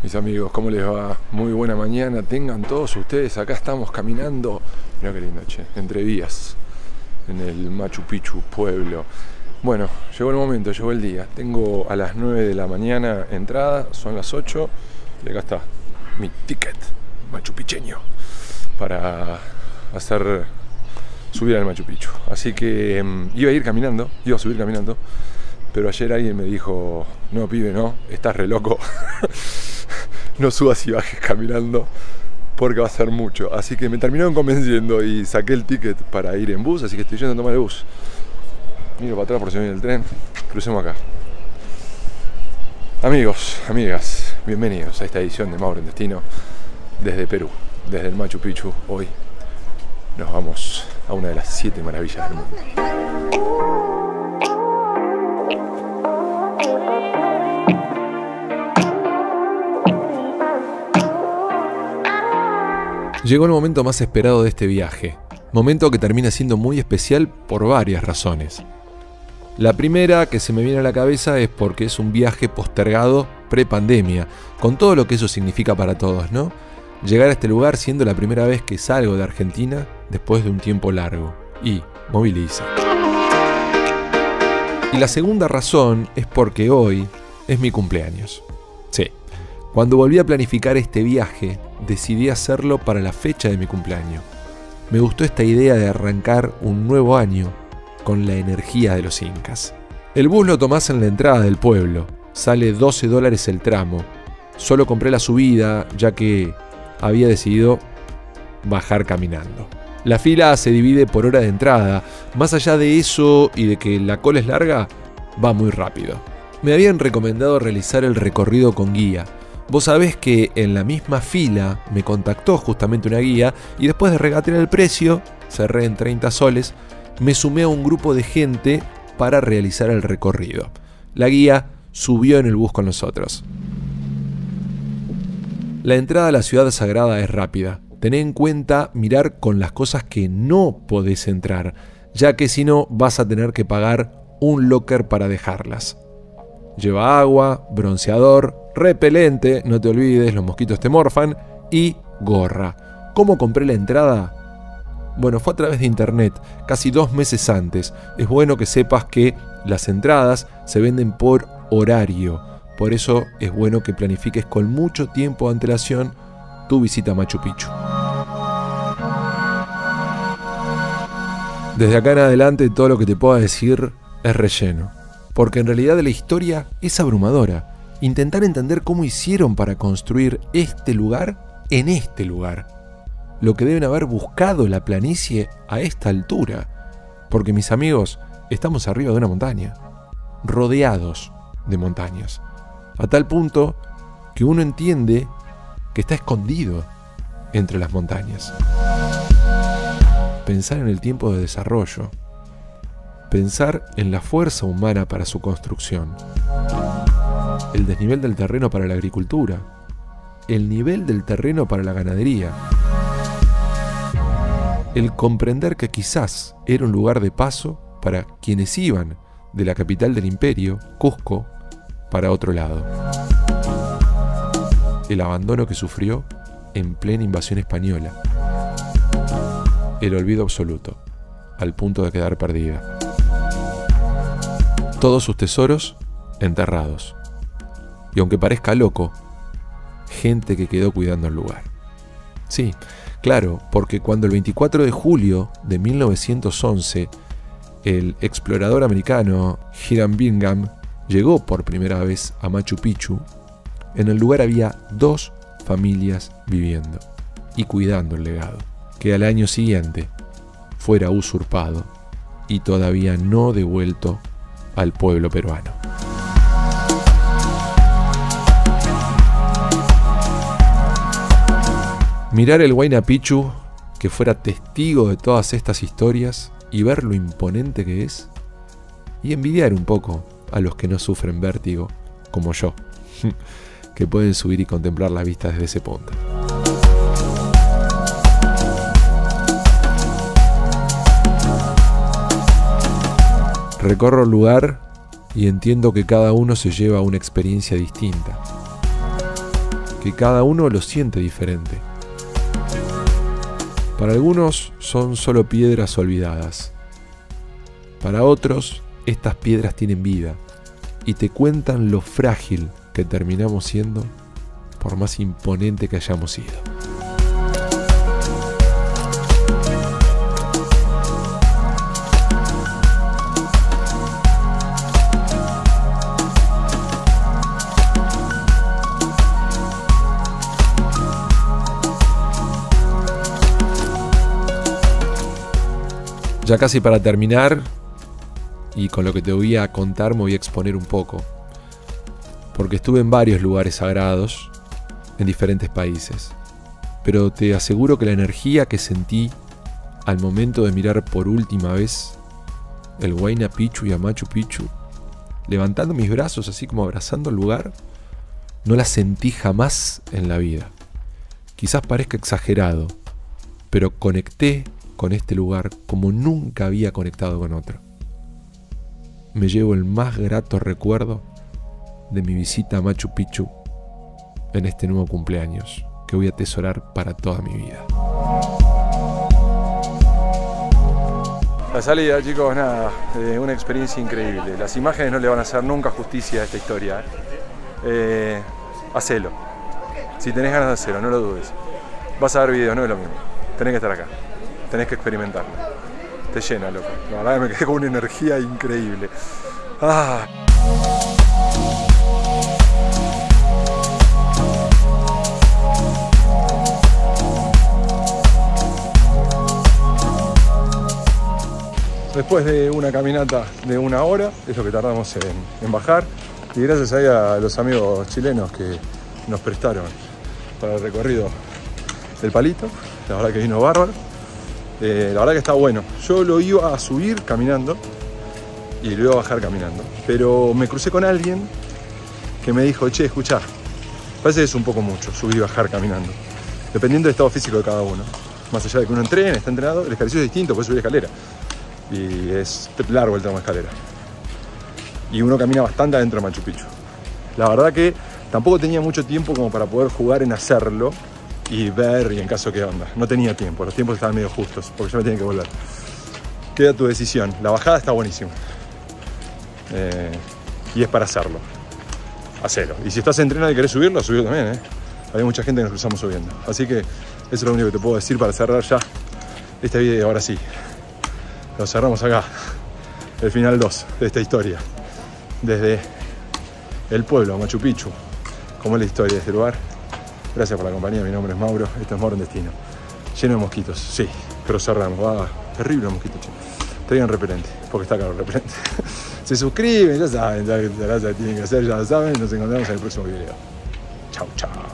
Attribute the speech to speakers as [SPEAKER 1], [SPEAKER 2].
[SPEAKER 1] Mis amigos, ¿cómo les va? Muy buena mañana, tengan todos ustedes. Acá estamos caminando, mirá qué lindo, che, entre vías, en el Machu Picchu pueblo. Bueno, llegó el momento, llegó el día. Tengo a las 9 de la mañana entrada, son las 8 y acá está mi ticket machupicheño para subir al Machu Picchu. Así que iba a subir caminando, pero ayer alguien me dijo: no, pibe, no, estás re loco. No subas y bajes caminando porque va a ser mucho. Así que me terminaron convenciendo y saqué el ticket para ir en bus, así que estoy yendo a tomar el bus. Miro para atrás por si viene el tren. Crucemos acá. Amigos, amigas, bienvenidos a esta edición de Mauro en Destino desde Perú, desde el Machu Picchu. Hoy nos vamos a una de las 7 maravillas del mundo. Llegó el momento más esperado de este viaje, momento que termina siendo muy especial por varias razones. La primera que se me viene a la cabeza es porque es un viaje postergado pre-pandemia, con todo lo que eso significa para todos, ¿no? Llegar a este lugar siendo la primera vez que salgo de Argentina después de un tiempo largo, y moviliza. Y la segunda razón es porque hoy es mi cumpleaños. Sí, cuando volví a planificar este viaje, decidí hacerlo para la fecha de mi cumpleaños. Me gustó esta idea de arrancar un nuevo año con la energía de los incas. El bus lo tomás en la entrada del pueblo, sale $12 el tramo. Solo compré la subida ya que había decidido bajar caminando. La fila se divide por hora de entrada. Más allá de eso y de que la cola es larga, va muy rápido. Me habían recomendado realizar el recorrido con guía. Vos sabés que en la misma fila me contactó justamente una guía y después de regatear el precio, cerré en 30 soles, me sumé a un grupo de gente para realizar el recorrido. La guía subió en el bus con nosotros. La entrada a la ciudad sagrada es rápida. Tené en cuenta mirar con las cosas que no podés entrar, ya que si no vas a tener que pagar un locker para dejarlas. Lleva agua, bronceador, repelente, no te olvides, los mosquitos te morfan, y gorra. ¿Cómo compré la entrada? Bueno, fue a través de internet, casi 2 meses antes. Es bueno que sepas que las entradas se venden por horario. Por eso es bueno que planifiques con mucho tiempo de antelación tu visita a Machu Picchu. Desde acá en adelante todo lo que te pueda decir es relleno. Porque en realidad la historia es abrumadora. Intentar entender cómo hicieron para construir este lugar en este lugar. Lo que deben haber buscado la planicie a esta altura. Porque mis amigos, estamos arriba de una montaña. Rodeados de montañas. A tal punto que uno entiende que está escondido entre las montañas. Pensar en el tiempo de desarrollo. Pensar en la fuerza humana para su construcción, el desnivel del terreno para la agricultura, el nivel del terreno para la ganadería, el comprender que quizás era un lugar de paso para quienes iban de la capital del imperio, Cusco, para otro lado. El abandono que sufrió en plena invasión española, el olvido absoluto, al punto de quedar perdida. Todos sus tesoros enterrados. Y aunque parezca loco, gente que quedó cuidando el lugar. Sí, claro, porque cuando el 24 de julio de 1911 el explorador americano Hiram Bingham llegó por primera vez a Machu Picchu, en el lugar había 2 familias viviendo y cuidando el legado, que al año siguiente fuera usurpado y todavía no devuelto al pueblo peruano. Mirar el Huayna Picchu, que fuera testigo de todas estas historias, y ver lo imponente que es, y envidiar un poco a los que no sufren vértigo, como yo, que pueden subir y contemplar la vista desde ese punto. Recorro el lugar y entiendo que cada uno se lleva una experiencia distinta, que cada uno lo siente diferente. Para algunos son solo piedras olvidadas. Para otros, estas piedras tienen vida y te cuentan lo frágil que terminamos siendo por más imponente que hayamos sido. Ya casi para terminar, y con lo que te voy a contar me voy a exponer un poco, porque estuve en varios lugares sagrados, en diferentes países, pero te aseguro que la energía que sentí al momento de mirar por última vez el Huayna Picchu y a Machu Picchu, levantando mis brazos así como abrazando el lugar, no la sentí jamás en la vida. Quizás parezca exagerado, pero conecté con este lugar como nunca había conectado con otro. Me llevo el más grato recuerdo de mi visita a Machu Picchu en este nuevo cumpleaños, que voy a atesorar para toda mi vida.
[SPEAKER 2] La salida, chicos, nada, una experiencia increíble. Las imágenes no le van a hacer nunca justicia a esta historia. Hacelo. Si tenés ganas de hacerlo, no lo dudes. Vas a ver videos, no es lo mismo. Tenés que estar acá. Tenés que experimentarlo. Te llena, loco. La verdad que me quedé con una energía increíble. Ah. Después de una caminata de 1 hora, es lo que tardamos en bajar, y gracias ahí a los amigos chilenos que nos prestaron para el recorrido del palito, la verdad que vino bárbaro, la verdad que está bueno. Yo lo iba a subir caminando y lo iba a bajar caminando, pero me crucé con alguien que me dijo, che, escuchá, parece que es un poco mucho subir y bajar caminando, dependiendo del estado físico de cada uno. Más allá de que uno entrene, está entrenado, el ejercicio es distinto, puede subir escalera. Y es largo el tramo de escalera. Y uno camina bastante adentro de Machu Picchu. La verdad que tampoco tenía mucho tiempo como para poder jugar en hacerlo y ver y en caso qué onda. No tenía tiempo, los tiempos estaban medio justos porque yo me tenía que volver. Queda tu decisión. La bajada está buenísima. Y es para hacerlo. Hacelo. Y si estás entrenado y querés subirlo, subilo también, Hay mucha gente que nos cruzamos subiendo. Así que eso es lo único que te puedo decir para cerrar ya este video. Ahora sí. Lo cerramos acá, el final 2 de esta historia, desde el pueblo, Machu Picchu, como es la historia de este lugar. Gracias por la compañía, mi nombre es Mauro, esto es Mauro en Destino. Lleno de mosquitos, sí, pero cerramos, terrible mosquito, che. Traigan repelente, porque está caro el repelente. Se suscriben, ya saben, ya tienen que hacer, ya lo saben, nos encontramos en el próximo video. Chau, chau.